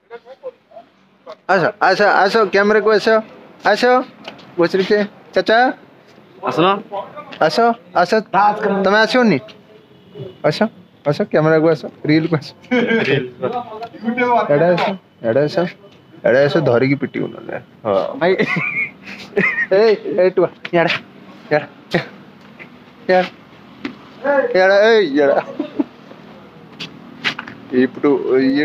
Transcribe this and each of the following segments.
आसो आसो आसो कैमरा को आसो आसो बसरी के चाचा आसो आसो आसो तुम आसो नी आसो आसो कैमरा को आसो रील को आसो एडा आसो एडा आसो धरी की पिटी उन्होंने हां भाई ए टू यार यार यार यार ए यार ఇప్పుడు ये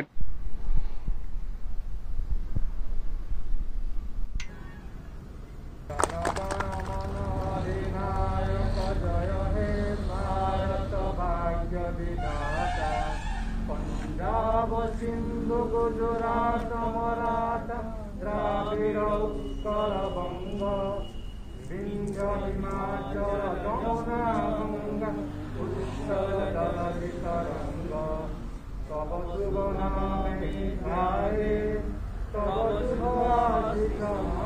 सिंधु गुजरात मराठा द्राविड़ उत्कल बंग विंध्य हिमाचल यमुना गंगा उत्कल जलधि तरंग तब शुभ नामे गाये तब शुभ आशिष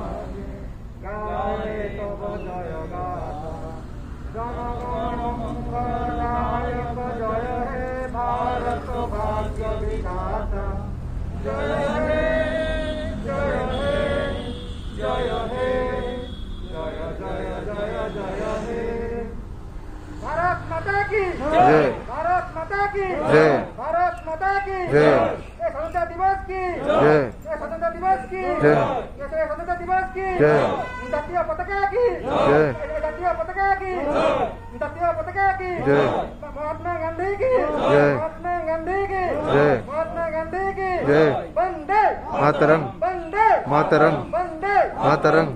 गाये तब जय गाथा जनगण मंगलदायक जय हे भारत भाग्य विधाता जय हे जय हे जय हे जय जय जय जय हे भारत माता की जय भारत माता की जय भारत माता की जय स्वतंत्रता दिवस की जय स्वतंत्रता दिवस की जय स्वतंत्रता दिवस की जय जातीय पताका की जय जातीय पताका की जातीय पताका की जय महात्मा गांधी की जय महात्मा गांधी की जय महात्मा गांधी की जय वंदे मातरम वंदे मातरम वंदे मातरम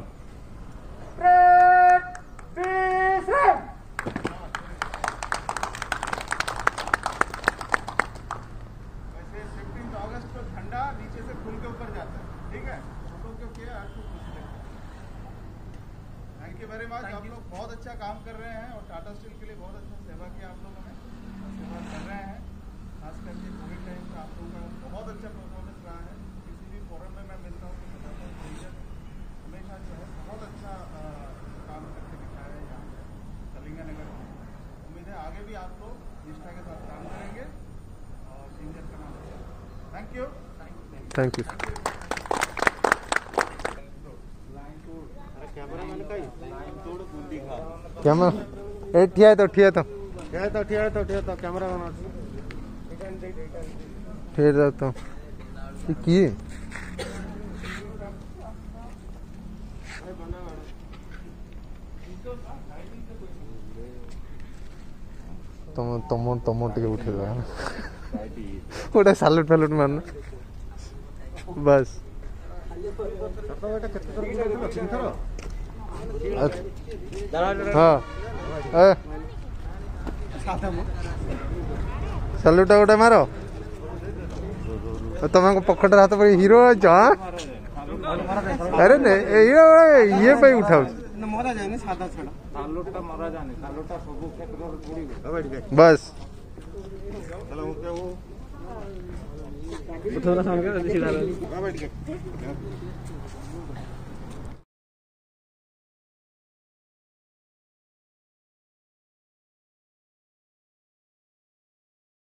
आप लोग बहुत अच्छा काम कर रहे हैं और टाटा स्टील के लिए बहुत अच्छा सेवा किया आप लोगों ने सेवा कर रहे हैं। खास करके कोविड टाइम में आप लोगों का बहुत अच्छा परफॉर्मेंस रहा है। किसी भी फोरम में मैं मिलता हूँ तो बताता हूँ हमेशा जो है बहुत अच्छा काम करके दिखाया है यहाँ पे कलिंगानगर में। उम्मीद है आगे भी आप लोग निष्ठा के साथ काम करेंगे और सिंगर का नाम है। Thank you thank you camera ए ठिया तो कैमरा बना ठेर जाता हूँ की तुम टे उठे गोटे सालुट फालुट मारना बस हाँ सालुटा गोटे मार तुम पकड़ हाथ पर हीरो अरे ये पे उठाऊ बस